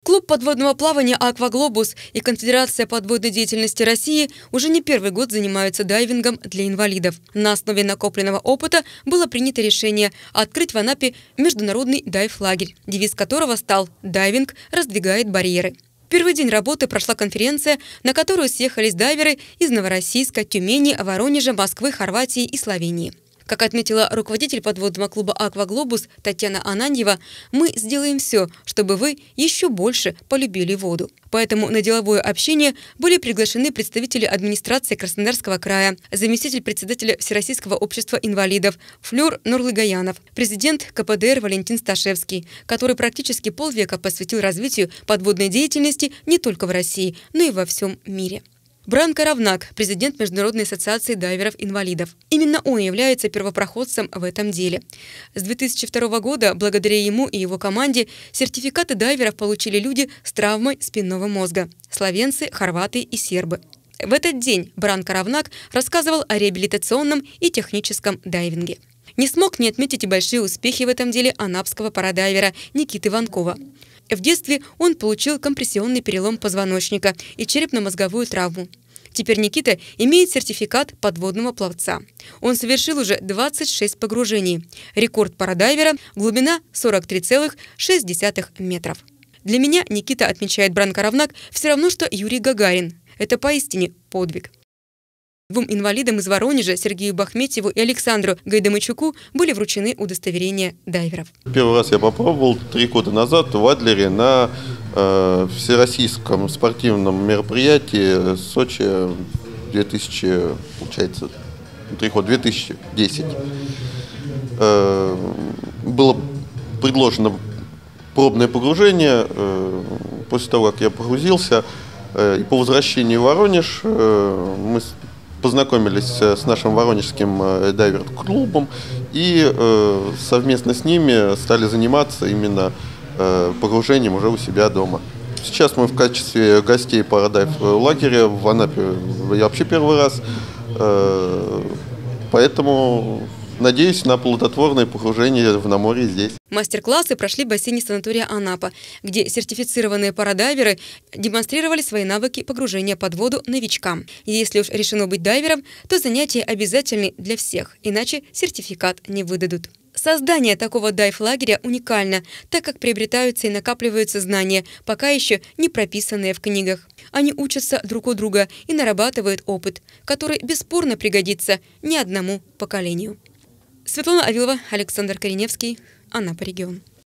Клуб подводного плавания «Акваглобус» и Конфедерация подводной деятельности России уже не первый год занимаются дайвингом для инвалидов. На основе накопленного опыта было принято решение открыть в Анапе международный дайв-лагерь, девиз которого стал «Дайвинг раздвигает барьеры». В первый день работы прошла конференция, на которую съехались дайверы из Новороссийска, Тюмени, Воронежа, Москвы, Хорватии и Словении. Как отметила руководитель подводного клуба «Акваглобус» Татьяна Ананьева, мы сделаем все, чтобы вы еще больше полюбили воду. Поэтому на деловое общение были приглашены представители администрации Краснодарского края, заместитель председателя Всероссийского общества инвалидов Флёр Нурлыгаянов, президент КПДР Валентин Сташевский, который практически полвека посвятил развитию подводной деятельности не только в России, но и во всем мире. Бранко Равнак, президент Международной ассоциации дайверов-инвалидов. Именно он является первопроходцем в этом деле. С 2002 года, благодаря ему и его команде, сертификаты дайверов получили люди с травмой спинного мозга – словенцы, хорваты и сербы. В этот день Бранко Равнак рассказывал о реабилитационном и техническом дайвинге. Не смог не отметить и большие успехи в этом деле анапского парадайвера Никиты Ванкова. В детстве он получил компрессионный перелом позвоночника и черепно-мозговую травму. Теперь Никита имеет сертификат подводного пловца. Он совершил уже 26 погружений. Рекорд парадайвера – глубина 43,6 метров. Для меня Никита, отмечает Бранко Равнак, все равно, что Юрий Гагарин. Это поистине подвиг. Двум инвалидам из Воронежа, Сергею Бахметьеву и Александру Гайдамачуку, были вручены удостоверения дайверов. Первый раз я попробовал 3 года назад в Адлере на всероссийском спортивном мероприятии Сочи 2010. Было предложено пробное погружение. После того, как я погрузился, и по возвращении в Воронеж мы познакомились с нашим воронежским дайвер-клубом и совместно с ними стали заниматься именно погружением уже у себя дома. Сейчас мы в качестве гостей парадайв-лагеря в Анапе я вообще первый раз, поэтому надеюсь на плодотворное погружение на море здесь. Мастер-классы прошли в бассейне санатория Анапа, где сертифицированные парадайверы демонстрировали свои навыки погружения под воду новичкам. И если уж решено быть дайвером, то занятия обязательны для всех, иначе сертификат не выдадут. Создание такого дайв-лагеря уникально, так как приобретаются и накапливаются знания, пока еще не прописанные в книгах. Они учатся друг у друга и нарабатывают опыт, который бесспорно пригодится не одному поколению. Светлана Авилова, Александр Кореневский, Анапа регион.